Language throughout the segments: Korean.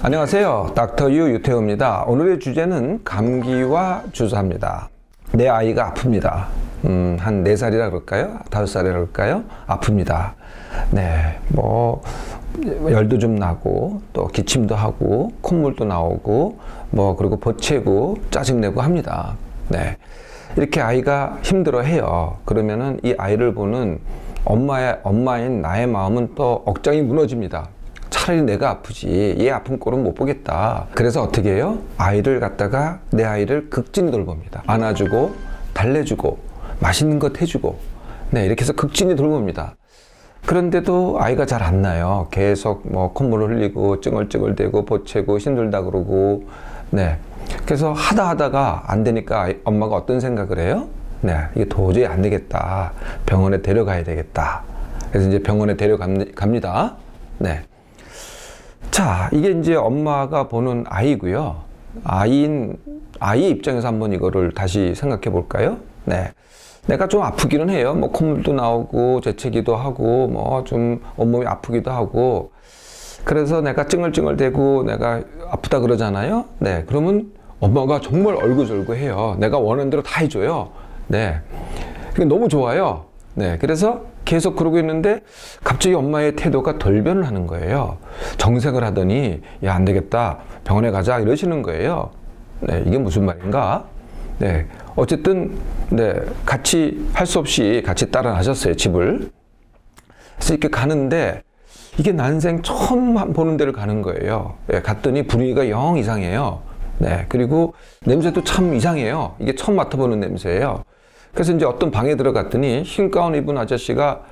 안녕하세요. 닥터 유 유태우입니다. 오늘의 주제는 감기와 주사입니다. 내 아이가 아픕니다. 한 4살이라 그럴까요? 5살이라 그럴까요? 아픕니다. 네, 열도 좀 나고, 또 기침도 하고, 콧물도 나오고, 그리고 보채고, 짜증내고 합니다. 네. 이렇게 아이가 힘들어 해요. 그러면은 이 아이를 보는 엄마인 나의 마음은 또 억장이 무너집니다. 차라리 내가 아프지, 얘 아픈 꼴은 못 보겠다. 그래서 어떻게 해요? 내 아이를 극진히 돌봅니다. 안아주고, 달래주고, 맛있는 것 해주고, 네, 이렇게 해서 극진히 돌봅니다. 그런데도 아이가 잘 안 나요. 계속 콧물을 흘리고, 찡얼찡얼대고, 보채고, 힘들다 그러고, 네. 그래서 하다가 안 되니까 엄마가 어떤 생각을 해요? 네, 이게 도저히 안 되겠다. 병원에 데려가야 되겠다. 그래서 이제 병원에 데려갑니다. 네. 자, 이게 이제 엄마가 보는 아이고요. 아이 입장에서 한번 이거를 다시 생각해 볼까요? 네. 내가 좀 아프기는 해요. 콧물도 나오고, 재채기도 하고, 좀 온몸이 아프기도 하고. 그래서 내가 찡얼찡얼대고 내가 아프다 그러잖아요. 네. 그러면 엄마가 정말 얼구절구해요. 내가 원하는 대로 다 해줘요. 네. 그게 너무 좋아요. 네. 그래서 계속 그러고 있는데 갑자기 엄마의 태도가 돌변을 하는 거예요. 정색을 하더니 야, 안 되겠다. 병원에 가자. 이러시는 거예요. 네. 이게 무슨 말인가? 네. 어쨌든, 네. 같이 할 수 없이 같이 따라 가셨어요. 집을. 그래서 이렇게 가는데 이게 난생 처음 보는 데를 가는 거예요. 네. 갔더니 분위기가 영 이상해요. 네. 그리고 냄새도 참 이상해요. 이게 처음 맡아보는 냄새예요. 그래서 이제 어떤 방에 들어갔더니 흰 가운 입은 아저씨가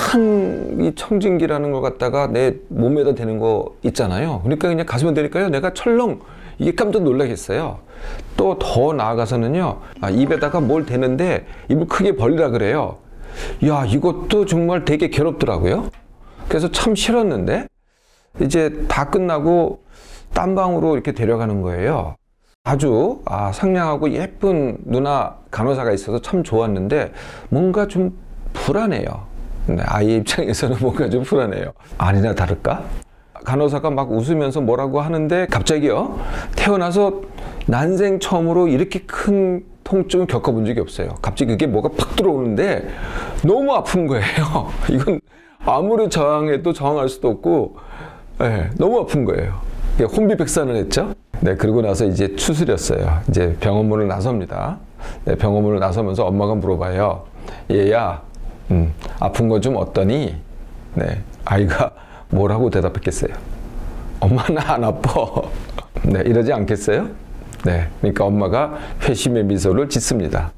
이 청진기라는 걸 갖다가 내 몸에다 대는 거 있잖아요. 그러니까 그냥 가슴에 대니까요. 내가 철렁 이게 깜짝 놀라겠어요. 또 더 나아가서는요. 입에다가 뭘 대는데 입을 크게 벌리라 그래요. 야, 이것도 정말 되게 괴롭더라고요. 그래서 참 싫었는데 이제 다 끝나고 딴 방으로 이렇게 데려가는 거예요. 아주 상냥하고 예쁜 누나 간호사가 있어서 참 좋았는데 뭔가 좀 불안해요. 네, 아이 입장에서는 뭔가 좀 불안해요. 아니나 다를까? 간호사가 막 웃으면서 뭐라고 하는데 갑자기요. 태어나서 난생 처음으로 이렇게 큰 통증을 겪어본 적이 없어요. 갑자기 그게 뭐가 팍 들어오는데 너무 아픈 거예요. 이건 아무리 저항해도 저항할 수도 없고, 네, 너무 아픈 거예요. 혼비백산을 했죠. 네, 그러고 나서 이제 추스렸어요. 이제 병원문을 나섭니다. 네, 병원문을 나서면서 엄마가 물어봐요. 얘야, 아픈 거 좀 어떠니? 네, 아이가 뭐라고 대답했겠어요? 엄마 나 안 아파. 네, 이러지 않겠어요? 네, 그러니까 엄마가 회심의 미소를 짓습니다.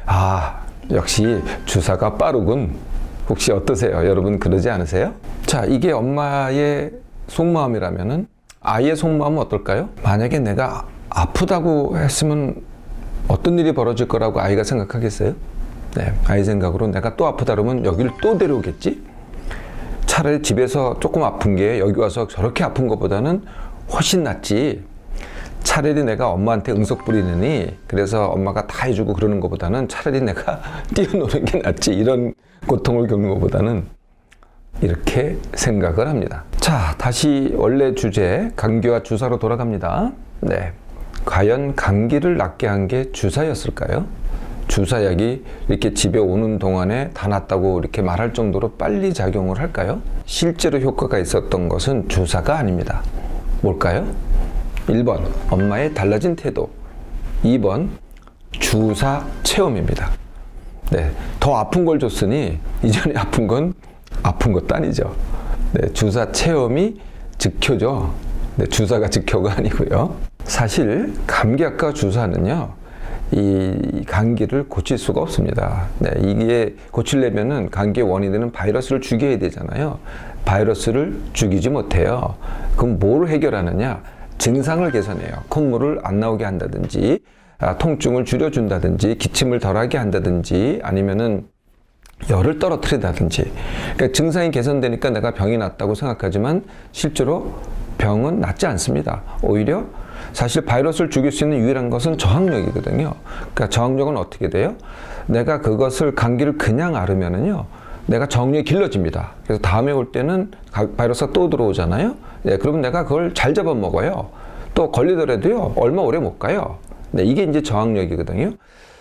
역시 주사가 빠르군. 혹시 어떠세요? 여러분 그러지 않으세요? 자, 이게 엄마의 속마음이라면은 아이의 속마음은 어떨까요? 만약에 내가 아프다고 했으면 어떤 일이 벌어질 거라고 아이가 생각하겠어요? 네, 아이 생각으로 내가 또 아프다 그러면 여기를 또 데려오겠지? 차라리 집에서 조금 아픈 게 여기 와서 저렇게 아픈 것보다는 훨씬 낫지. 차라리 내가 엄마한테 응석 부리느니 그래서 엄마가 다 해주고 그러는 것보다는 차라리 내가 뛰어노는 게 낫지. 이런 고통을 겪는 것보다는 이렇게 생각을 합니다. 자, 다시 원래 주제 감기와 주사로 돌아갑니다. 네, 과연 감기를 낫게 한 게 주사였을까요? 주사약이 이렇게 집에 오는 동안에 다 낫다고 이렇게 말할 정도로 빨리 작용을 할까요? 실제로 효과가 있었던 것은 주사가 아닙니다. 뭘까요? 1번 엄마의 달라진 태도, 2번 주사 체험입니다. 네, 더 아픈 걸 줬으니 이전에 아픈 건 아픈 것도 아니죠. 네, 주사 체험이 즉효죠. 네, 주사가 즉효가 아니고요. 사실 감기약과 주사는요, 이 감기를 고칠 수가 없습니다. 네, 이게 고치려면은 감기의 원인이 되는 바이러스를 죽여야 되잖아요. 바이러스를 죽이지 못해요. 그럼 뭘 해결하느냐? 증상을 개선해요. 콧물을 안 나오게 한다든지, 통증을 줄여준다든지, 기침을 덜하게 한다든지, 아니면은 열을 떨어뜨린다든지. 그러니까 증상이 개선되니까 내가 병이 낫다고 생각하지만 실제로 병은 낫지 않습니다. 오히려 사실 바이러스를 죽일 수 있는 유일한 것은 저항력이거든요. 그러니까 저항력은 어떻게 돼요? 내가 그것을 감기를 그냥 앓으면은요, 내가 저항력이 길러집니다. 그래서 다음에 올 때는 바이러스가 또 들어오잖아요. 네, 그러면 내가 그걸 잘 잡아먹어요. 또 걸리더라도요, 얼마 오래 못 가요. 네, 이게 이제 저항력이거든요.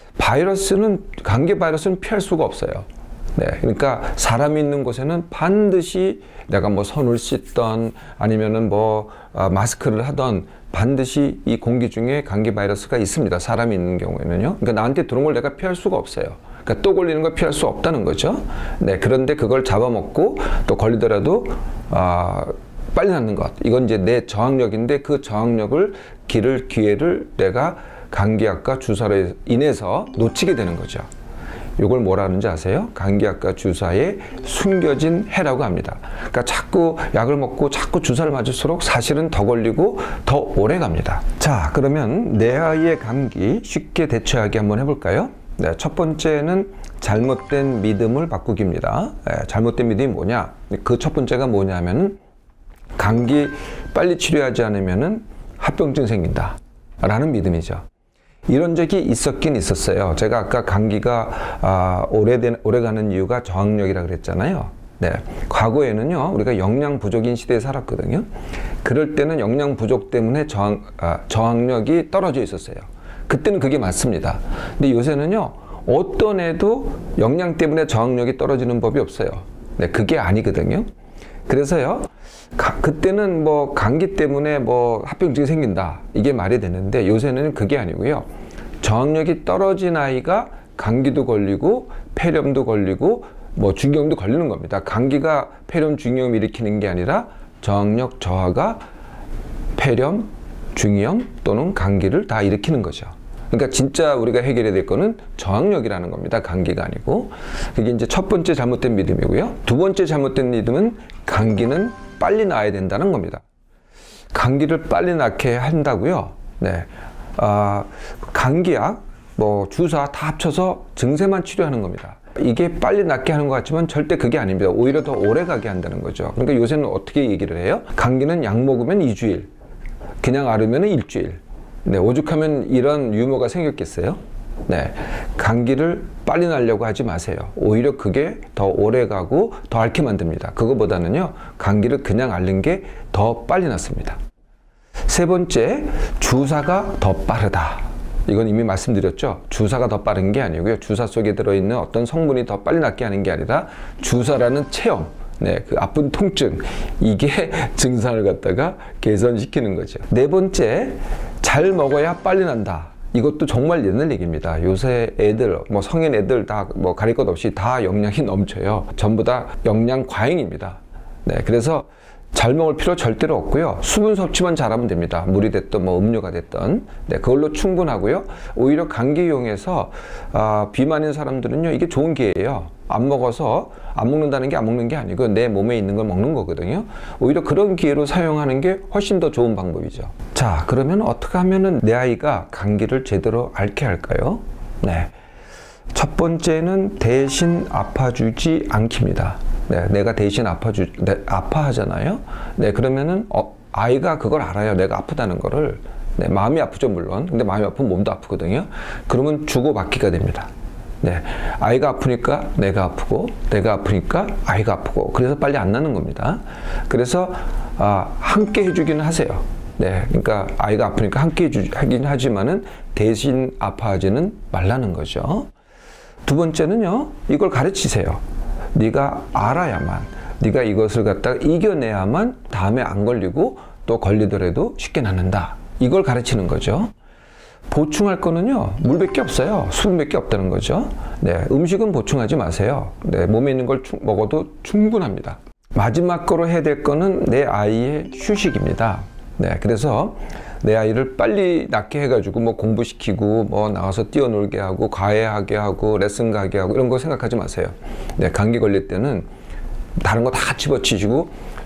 감기 바이러스는 피할 수가 없어요. 네, 그러니까 사람이 있는 곳에는 반드시 내가 뭐 손을 씻던 아니면은 뭐 마스크를 하던 반드시 이 공기 중에 감기 바이러스가 있습니다. 사람이 있는 경우에는요. 그러니까 나한테 들어온 걸 내가 피할 수가 없어요. 그러니까 또 걸리는 걸 피할 수 없다는 거죠. 네, 그런데 그걸 잡아먹고 또 걸리더라도 빨리 낫는 것. 이건 이제 내 저항력인데 그 저항력을 기회를 내가 감기약과 주사로 인해서 놓치게 되는 거죠. 이걸 뭐라 하는지 아세요? 감기약과 주사에 숨겨진 해라고 합니다. 그러니까 자꾸 약을 먹고 자꾸 주사를 맞을수록 사실은 더 걸리고 더 오래 갑니다. 자, 그러면 내 아이의 감기 쉽게 대처하기 한번 해볼까요? 네, 첫 번째는 잘못된 믿음을 바꾸기입니다. 네, 잘못된 믿음이 뭐냐? 그 첫 번째가 뭐냐면은 감기 빨리 치료하지 않으면은 합병증 생긴다 라는 믿음이죠. 이런 적이 있었긴 있었어요. 제가 아까 감기가 오래가는 이유가 저항력이라 그랬잖아요. 네, 과거에는요, 우리가 영양 부족인 시대에 살았거든요. 그럴 때는 영양 부족 때문에 저항력이 떨어져 있었어요. 그때는 그게 맞습니다. 근데 요새는요, 어떤 애도 영양 때문에 저항력이 떨어지는 법이 없어요. 네, 그게 아니거든요. 그래서요, 그때는 뭐 감기 때문에 뭐 합병증이 생긴다, 이게 말이 되는데 요새는 그게 아니고요. 저항력이 떨어진 아이가 감기도 걸리고 폐렴도 걸리고 뭐 중이염도 걸리는 겁니다. 감기가 폐렴, 중이염 일으키는 게 아니라 저항력 저하가 폐렴, 중이염 또는 감기를 다 일으키는 거죠. 그러니까 진짜 우리가 해결해야 될 거는 저항력이라는 겁니다. 감기가 아니고. 그게 이제 첫 번째 잘못된 믿음이고요. 두 번째 잘못된 믿음은 감기는 빨리 나아야 된다는 겁니다. 감기를 빨리 낫게 한다고요? 네. 감기약, 뭐 주사 다 합쳐서 증세만 치료하는 겁니다. 이게 빨리 낫게 하는 것 같지만 절대 그게 아닙니다. 오히려 더 오래 가게 한다는 거죠. 그러니까 요새는 어떻게 얘기를 해요? 감기는 약 먹으면 2주일, 그냥 앓으면 일주일. 네, 오죽하면 이런 유머가 생겼겠어요? 네, 감기를 빨리 나려고 하지 마세요. 오히려 그게 더 오래 가고 더 앓게 만듭니다. 그거보다는요, 감기를 그냥 앓는 게 더 빨리 낫습니다. 세 번째, 주사가 더 빠르다. 이건 이미 말씀드렸죠. 주사가 더 빠른 게 아니고요. 주사 속에 들어있는 어떤 성분이 더 빨리 낫게 하는 게 아니라 주사라는 체험, 네, 그 아픈 통증, 이게 증상을 갖다가 개선시키는 거죠. 네 번째, 잘 먹어야 빨리 난다. 이것도 정말 옛날 얘기입니다. 요새 애들, 뭐 성인 애들 다 뭐 가릴 것 없이 다 영양이 넘쳐요. 전부 다 영양 과잉입니다. 네, 그래서 잘 먹을 필요 절대로 없고요. 수분 섭취만 잘하면 됩니다. 물이 됐든 뭐 음료가 됐든, 네, 그걸로 충분하고요. 오히려 감기용에서 비만인 사람들은요, 이게 좋은 기회예요. 안 먹어서 안 먹는다는 게 안 먹는 게 아니고 내 몸에 있는 걸 먹는 거거든요. 오히려 그런 기회로 사용하는 게 훨씬 더 좋은 방법이죠. 자, 그러면 어떻게 하면은 내 아이가 감기를 제대로 앓게 할까요? 네, 첫 번째는 대신 아파주지 않기입니다. 네, 내가 대신 아파하잖아요. 네, 그러면은 아이가 그걸 알아요. 내가 아프다는 거를. 네, 마음이 아프죠, 물론. 근데 마음이 아프면 몸도 아프거든요. 그러면 주고받기가 됩니다. 네, 아이가 아프니까 내가 아프고, 내가 아프니까 아이가 아프고, 그래서 빨리 안 나는 겁니다. 그래서 함께 해주기는 하세요. 네, 그러니까 아이가 아프니까 함께 하긴 하지만은 대신 아파하지는 말라는 거죠. 두 번째는요, 이걸 가르치세요. 네가 알아야만, 네가 이것을 갖다가 이겨내야만 다음에 안 걸리고 또 걸리더라도 쉽게 낫는다. 이걸 가르치는 거죠. 보충할 거는요, 물밖에 없어요. 수분밖에 없다는 거죠. 네, 음식은 보충하지 마세요. 네, 몸에 있는 걸 먹어도 충분합니다. 마지막 거로 해야 될 거는 내 아이의 휴식입니다. 네, 그래서 내 아이를 빨리 낫게 해가지고 뭐 공부시키고 뭐 나가서 뛰어놀게 하고 과외하게 하고 레슨 가게 하고 이런 거 생각하지 마세요. 네, 감기 걸릴 때는 다른 거 다 집어치시고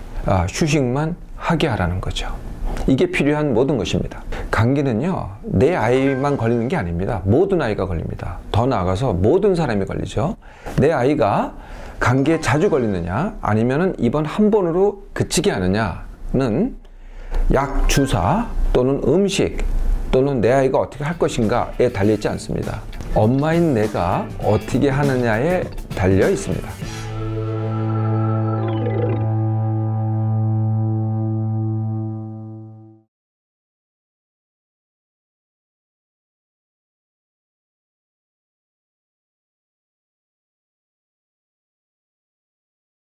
휴식만 하게 하라는 거죠. 이게 필요한 모든 것입니다. 감기는요, 내 아이만 걸리는 게 아닙니다. 모든 아이가 걸립니다. 더 나아가서 모든 사람이 걸리죠. 내 아이가 감기에 자주 걸리느냐 아니면은 입원 한 번으로 그치게 하느냐는 약, 주사 또는 음식 또는 내 아이가 어떻게 할 것인가에 달려있지 않습니다. 엄마인 내가 어떻게 하느냐에 달려 있습니다.